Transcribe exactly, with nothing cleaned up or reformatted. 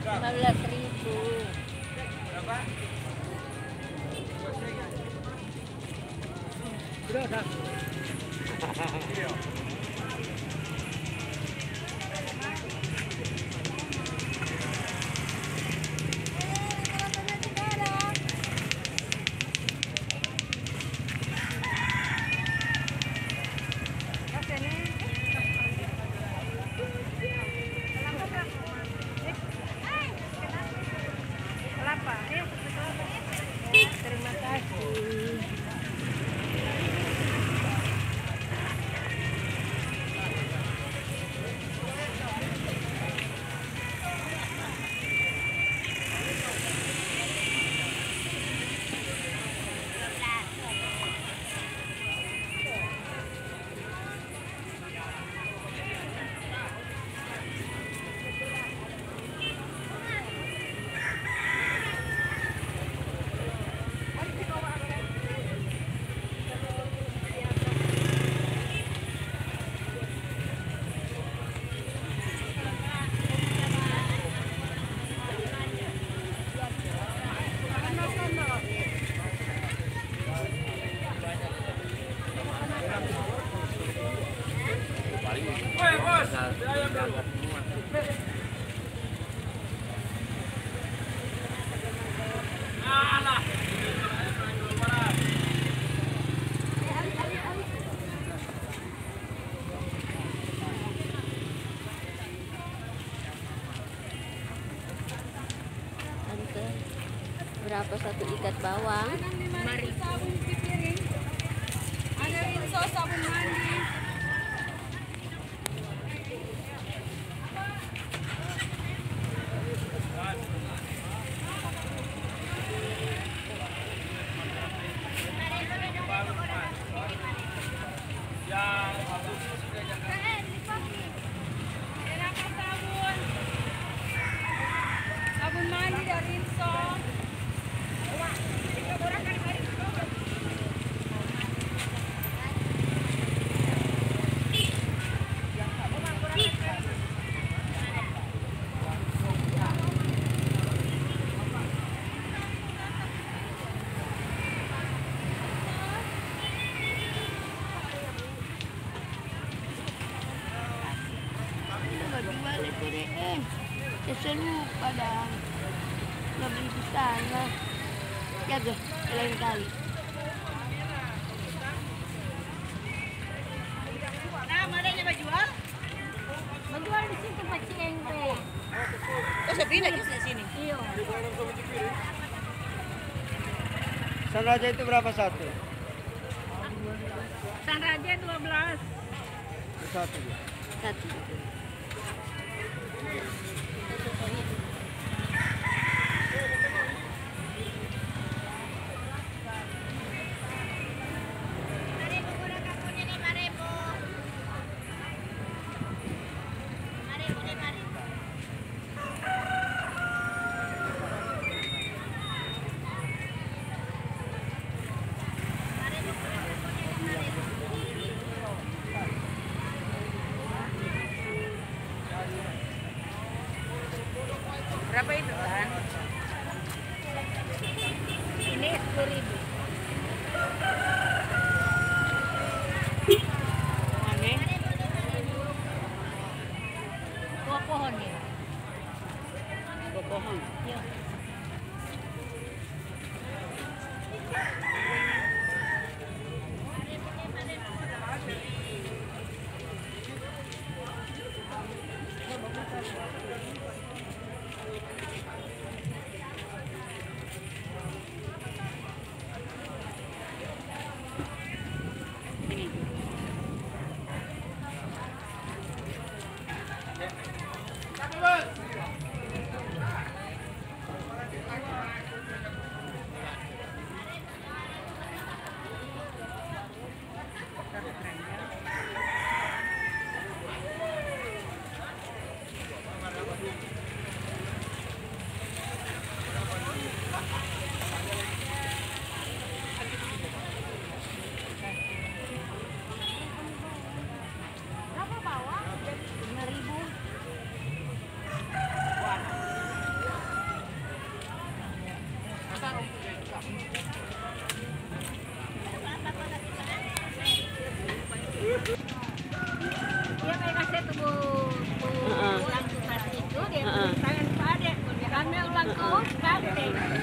lima belas ribu. Berapa? Sudah, sudah. Terima kasih. Tante, berapa satu ikat bawang? Mari. Sabun cuci piring. Ada rinso sabun mandi. Sabun mandi dari rinso. Balik ko rin eh. Kasi lupa dah. Nabili ko sana. Yaga, lain kali. Nah, mana yang jual? Menjual di situ Pak Cengpe. Oh, Sabrina di sini. Iya. San Raja itu berapa satu? San Raja dua belas. Satu. Satu. Berapa itu kan? Ini sepuluh ribu. Mana? Buah pohon ya. Buah pohon. Iya. Okay.